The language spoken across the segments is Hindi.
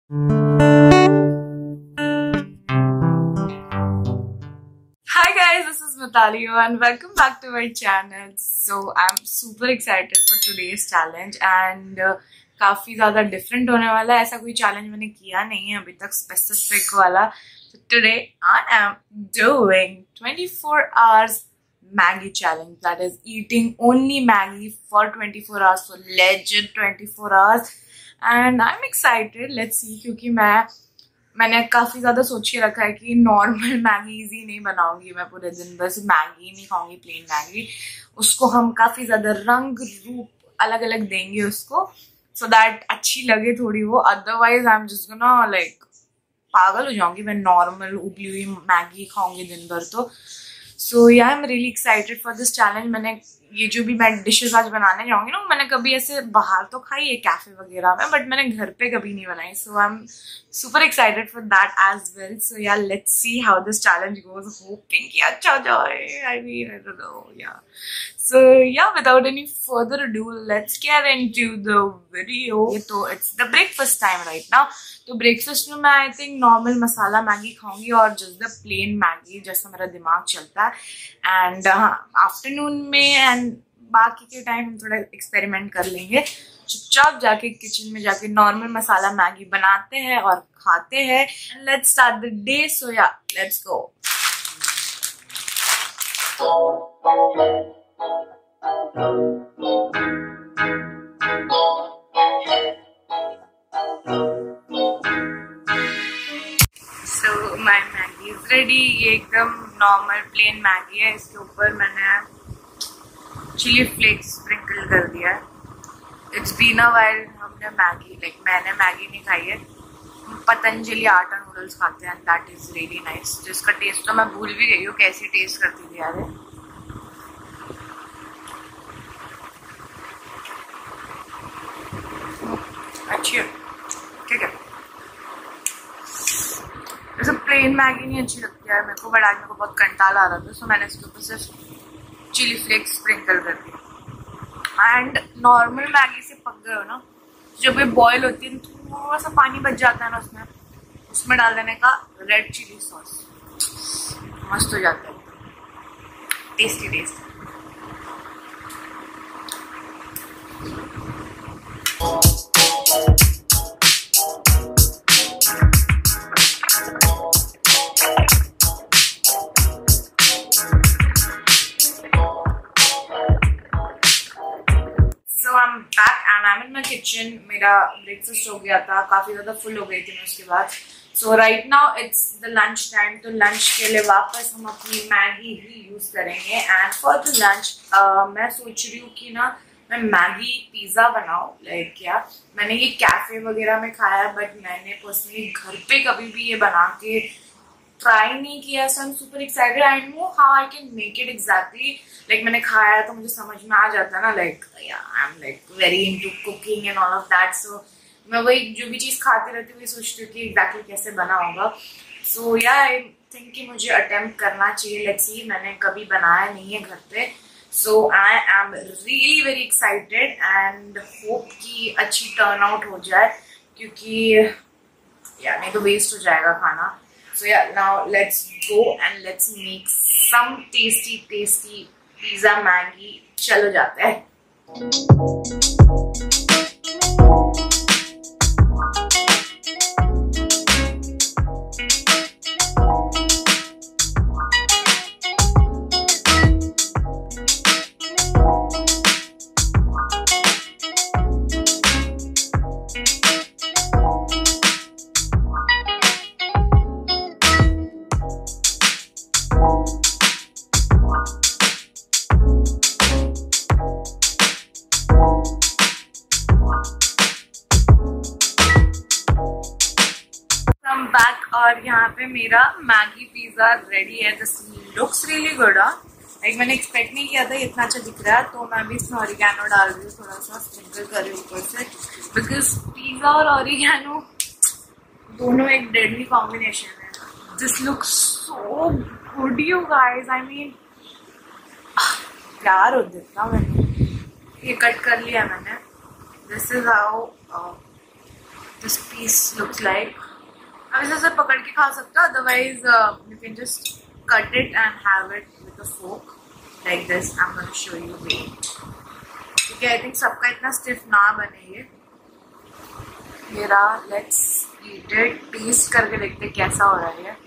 Hi guys, this is Mitali and welcome back to my channel. So I'm super excited for today's challenge and काफी ज़्यादा different होने वाला है. ऐसा कोई challenge मैंने किया नहीं है अभी तक specific वाला. So today I am doing 24 hours Maggie challenge. That is eating only Maggie for 24 hours, for legit 24 hours. And I'm excited. Let's see क्योंकि मैंने काफ़ी ज़्यादा सोच के रखा है कि नॉर्मल मैगीज ही नहीं बनाऊंगी मैं पूरे दिन, बस मैगी नहीं खाऊंगी प्लेन मैगी. उसको हम काफ़ी ज़्यादा रंग रूप अलग अलग देंगे उसको, सो दैट अच्छी लगे थोड़ी वो. Otherwise I am just gonna like पागल हो जाऊंगी मैं नॉर्मल उबली हुई मैगी खाऊंगी दिन भर. तो so yeah I am really excited for this challenge. मैंने ये जो भी मैं डिशेस आज बनाने जाऊंगी ना, मैंने कभी ऐसे बाहर तो खाई है कैफे वगैरह में, बट मैंने घर पे कभी नहीं बनाई. So I am super excited for that as well. So yeah, let's see how this challenge goes. Hoping कि अच्छा जाए. I mean, I don't know. Yeah. So yeah, without any further ado, let's get into the video. तो it's the breakfast time right now. तो breakfast में मैं I think normal masala Maggi खाऊंगी और just the plain मैगी जैसा मेरा दिमाग चलता है. And afternoon में and बाकी के टाइम हम थोड़ा एक्सपेरिमेंट कर लेंगे. चुपचाप जाके किचन में जाके नॉर्मल मसाला मैगी बनाते हैं और खाते हैं. Let's start the day. So yeah let's go. So my Maggi is ready. ये एकदम नॉर्मल प्लेन मैगी है. इसके ऊपर मैंने चिली फ्लेक्स स्प्रिंकल कर दिया है. इट्स बीन अ वाइल हमने मैंने मैगी नहीं खाई है. पतंजलि आटा नूडल्स खाते हैं, दैट इज रियली नाइस. जिसका टेस्ट तो मैं भूल भी गई हूँ कैसी टेस्ट करती थी यार. अच्छी है, ठीक है. वैसे प्लेन मैगी नहीं अच्छी लगती है मेरे को, बट आज मेरे को बहुत कंटाला आ रहा था, सो मैंने इसके ऊपर सिर्फ चिली फ्लेक्स स्प्रिंकल कर दिया. एंड नॉर्मल मैगी से पक गए हो ना, जब ये बॉयल होती है थोड़ा सा पानी बच जाता है ना उसमें डाल देने का रेड चिली सॉस. मस्त हो जाता है, टेस्टी टेस्टी. किचन मेरा ब्रेकफास्ट हो गया था, काफी ज्यादा फुल हो गई थी मैं उसके बाद. So right now it's the lunch time. तो लंच के लिए वापस हम अपनी मैगी ही यूज करेंगे. एंड फॉर द लंच मैं सोच रही हूँ कि ना मैं मैगी पिज्जा बनाऊँ. लाइक क्या मैंने ये कैफे वगैरह में खाया है, बट मैंने पर्सनली घर पे कभी भी ये बना के ट्राई नहीं किया. So I am super excited. I know how I can make it exactly. Like मैंने खाया तो मुझे समझ में आ जाता है ना, like I am like very into cooking and all of that. So मैं वही जो भी चीज़ खाती रहती हूँ, सोचती हूँ कि एग्जैक्टली कैसे बना होगा. सो या आई थिंक कि मुझे अटेम्प्ट करना चाहिए. लेट्स सी, मैंने कभी बनाया नहीं है घर पे. So I am really very excited and hope कि अच्छी टर्न आउट हो जाए, क्योंकि या नहीं तो वेस्ट हो जाएगा खाना. So yeah, now let's go and let's make some tasty pizza Maggi. चलो जाते हैं. बैक और यहाँ पे मेरा मैगी पिज्जा रेडी है. This looks really good. Like मैंने एक्सपेक्ट नहीं किया था इतना अच्छा दिख रहा है. तो मैं भी इसमें ऑरिगैनो डाल रही हूँ, थोड़ा सा स्प्रिंकल कर रही हूँ ऊपर से, बिकॉज पिज्जा और ऑरिगैनो दोनों एक डेडली कॉम्बिनेशन है. This looks so good you guys. I mean प्यार हो देता. मैंने ये कट कर लिया मैंने. This is how this piece looks like. अब इसे सिर्फ पकड़ के खा सकते हो, otherwise you can just cut it and have it with a fork like this. I am gonna show you way, क्योंकि आई थिंक सबका इतना स्टिफ ना बने ये। मेरा लेट्स ईट इट, टेस्ट करके देखते कैसा हो रहा है।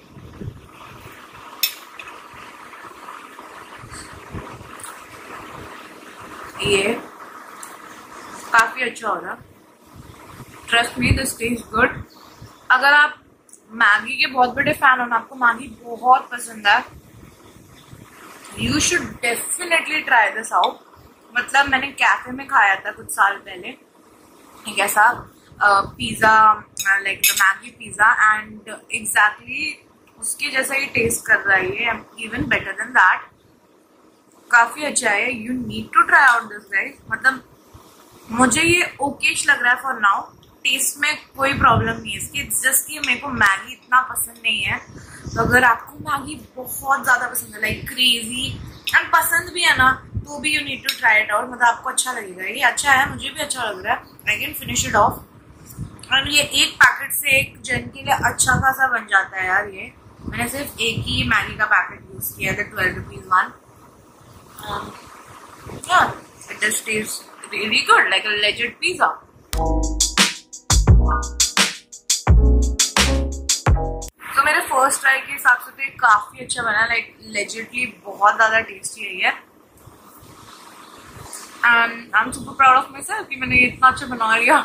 ये काफी अच्छा हो रहा, trust me this taste good. अगर आप मैगी के बहुत बड़े फैन हो ना, आपको मैगी बहुत पसंद है, you should definitely try this out. मतलब मैंने कैफे में खाया था कुछ साल पहले एक ऐसा pizza, like the Maggi pizza, and exactly उसके जैसा ही टेस्ट कर रहा है ये, इवन बेटर देन दैट। काफी अच्छा है, you need to try out this guys. मतलब मुझे ये ओकेश लग रहा है फॉर नाउ, टेस्ट में कोई प्रॉब्लम नहीं है इसकी। इट्स जस्ट कि मेरे को मैगी इतना पसंद नहीं है, तो अगर आपको मैगी बहुत ज्यादा पसंद है, लाइक क्रेजी, एंड पसंद भी है ना, तो भी you need to try it out. मतलब आपको अच्छा लगेगा, ये अच्छा है, मुझे भी अच्छा लग रहा है। I can finish it off. और ये एक पैकेट से एक जन के लिए अच्छा खासा बन जाता है यार। ये मैंने सिर्फ एक ही मैगी का पैकेट यूज किया था, 12 rupees one. Yeah, it just tastes really good, like a legit pizza. तो मेरे फर्स्ट ट्राई के हिसाब से तो ये काफी अच्छा बना, लाइक लेजिटली बहुत ज्यादा टेस्टी है ये। And I am super proud of myself कि मैंने ये इतना अच्छा बना लिया।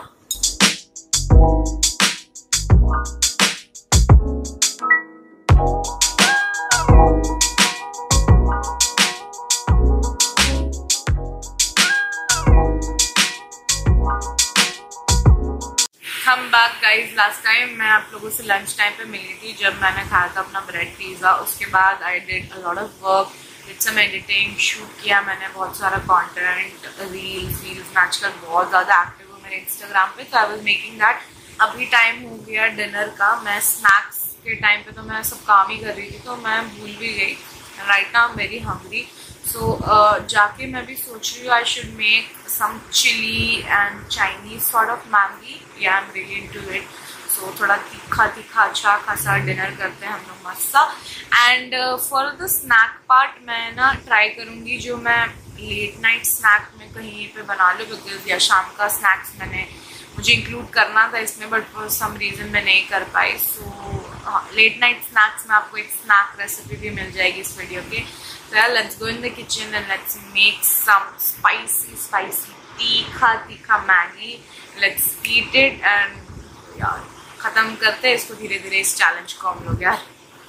हम बैक गाइज। लास्ट टाइम मैं आप लोगों से लंच टाइम पे मिली थी जब मैंने खाया था अपना ब्रेड पिज़्ज़ा। उसके बाद I did a lot of work, did some editing, shoot किया मैंने बहुत सारा कंटेंट, रील्स आजकल बहुत ज़्यादा एक्टिव हूँ मेरे इंस्टाग्राम पे, तो आई वाज मेकिंग दैट। अभी टाइम हो गया डिनर का। मैं स्नैक्स के टाइम पे तो मैं सब काम ही कर रही थी, तो मैं भूल भी गई। Right now I am very hungry, so जाके मैं भी सोच रही हूँ I should make some chili and Chinese sort of Maggi. Yeah, I'm really into it. So थोड़ा तीखा अच्छा खासा डिनर करते हैं हम लोग मस्त सा। And for the snack part मैं ना ट्राई करूँगी जो मैं लेट नाइट स्नैक में कहीं पे बना लूँ, बिकॉज या शाम का स्नैक्स मुझे इंक्लूड करना था इसमें, बट फॉर सम रीज़न मैं नहीं कर पाई। सो लेट नाइट स्नैक्स में आपको एक स्नैक रेसिपी भी मिल जाएगी इस वीडियो के। So yeah, let's go in the kitchen and let's make some spicy तीखा Maggi. Let's eat it and यार खत्म करते हैं इसको धीरे धीरे, इस चैलेंज को हम लोग यार।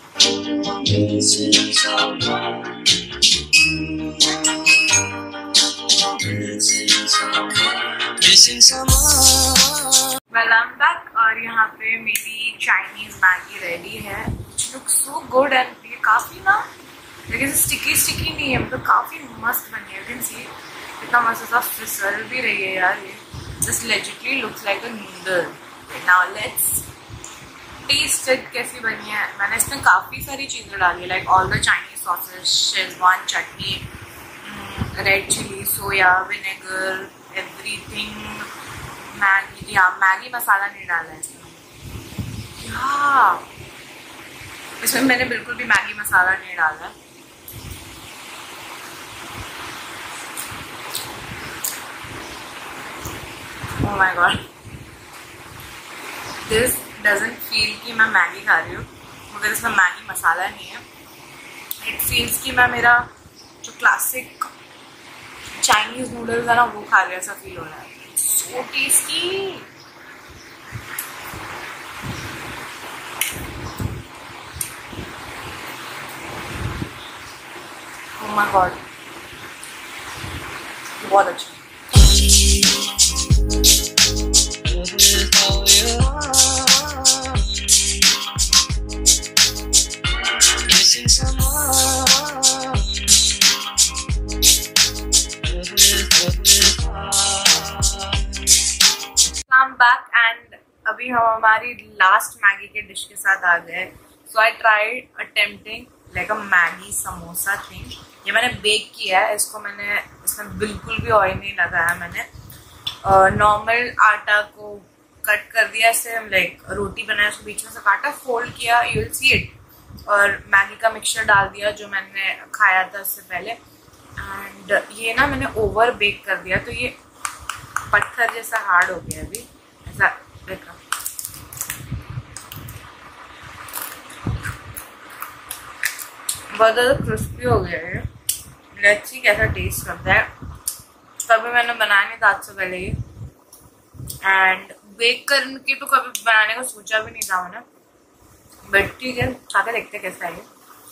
Well, I'm back और यहाँ पे मेरी चाइनीज मैगी रेडी है। It looks so good and ये काफी ना, लेकिन स्टिकी नहीं है, मतलब काफी मस्त बनी है। यू कैन सी इतना मस्त सा फिसल भी रही है यार। ये just legitly looks like a noodle. Now let's taste it कैसी बनी है। मैंने इसमें काफी सारी चीजें डाली है, like all the Chinese sauces, Schezwan chutney, red chili, soya, vinegar, everything. Maggi masala नहीं डाला है इसमें मैंने बिल्कुल भी मैगी मसाला नहीं डाला। Oh my God, this doesn't feel कि मैं मैगी खा रही हूँ, मगर इसमें मैगी मसाला नहीं है। It feels कि मैं मेरा जो क्लासिक चाइनीज नूडल्स है ना वो खा रही, ऐसा फील हो रहा है। So tasty। Oh my God, बहुत अच्छा। बैक एंड अभी हम हमारी लास्ट मैगी के डिश के साथ आ गए। So I tried attempting like a Maggi samosa thing. ये मैंने बेक किया है, इसमें बिल्कुल भी ऑयल नहीं लगाया मैंने। नॉर्मल आटा को कट कर दिया ऐसे, लाइक रोटी बनाया उसको बीच में से काटा, फोल्ड किया, यू विल सी इट, और मैगी का मिक्सचर डाल दिया जो मैंने खाया था उससे पहले। एंड ये ना मैंने ओवर बेक कर दिया, तो ये पत्थर जैसा हार्ड हो गया अभी, ऐसा देखा। बहुत ज़्यादा क्रिस्पी हो गया है। लेट्स सी कैसा टेस्ट करता है। कभी मैंने बनाया नहीं था आज से पहले ही, एंड बेक करके तो कभी बनाने का सोचा भी नहीं था मैंने, बट ठीक है, खा के देखते कैसा है।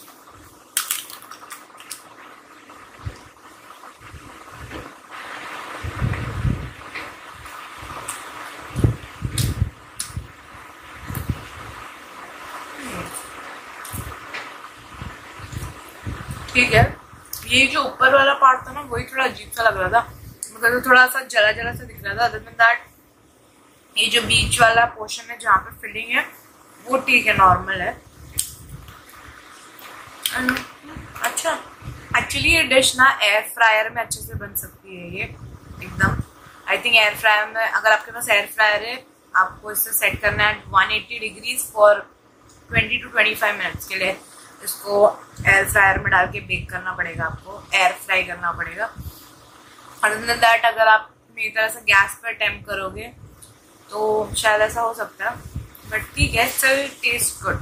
ठीक है, ये जो ऊपर वाला पार्ट था ना वही थोड़ा अजीब सा लग रहा था, मतलब थोड़ा सा जला जला सा दिख रहा था। अदर देन दैट ये जो बीच वाला पोर्शन है जहाँ पे फिलिंग है वो ठीक है, नॉर्मल है। अच्छा, एक्चुअली ये डिश ना एयर फ्रायर में अच्छे से बन सकती है, ये एकदम। आई थिंक एयर फ्रायर में, अगर आपके पास एयर फ्रायर है, आपको इसे सेट करना है 180 डिग्रीज फॉर 20 to 25 मिनट्स के लिए। इसको एयर फ्रायर में डाल के बेक करना पड़ेगा, आपको एयर फ्राई करना पड़ेगा। अदर देन दैट अगर आप मेरी तरह से गैस पर अटेम्प्ट करोगे तो शायद ऐसा हो सकता है, बट ठीक है, still taste good.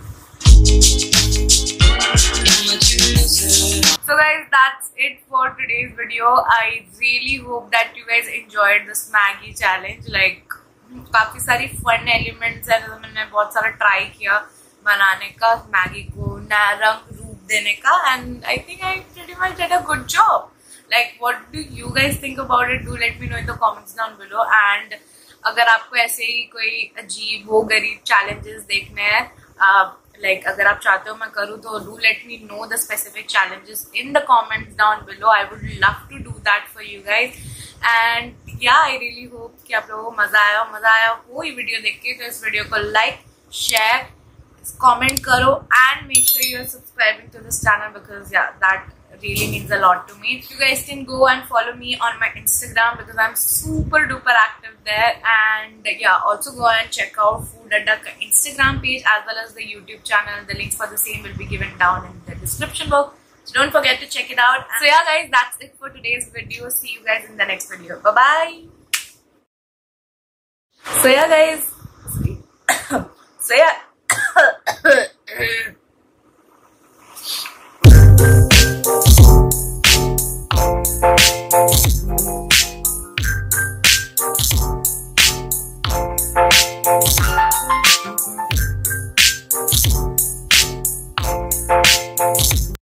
So guys, that's it for today's video. I really hope that you guys enjoyed this Maggi challenge. Like काफी सारी फन एलिमेंट्स है, तो मैंने बहुत सारा ट्राई किया बनाने का, मैगी को नया रंग रूप देने का, and I think I pretty much did a good job. Like what do you guys think about it? Do let me know in the comments down below. And अगर आपको ऐसे ही कोई अजीब वो गरीब चैलेंजेस देखने हैं, like अगर आप चाहते हो मैं करूँ, तो do let me know the specific challenges in the comments down below. I would love to do that for you guys. And yeah, I really hope कि आप लोगों को मजा आया हो ये वीडियो देख के। तो इस वीडियो को लाइक, शेयर, कमेंट करो, and make sure you are subscribing to this channel, because yeah, that really means a lot to me. You guys can go and follow me on my Instagram because I'm super duper active there. And yeah, also go and check out Food Adda Instagram page as well as the YouTube channel. The links for the same will be given down in the description box, so don't forget to check it out. So yeah guys, that's it for today's video. See you guys in the next video. Bye bye. So yeah guys, so yeah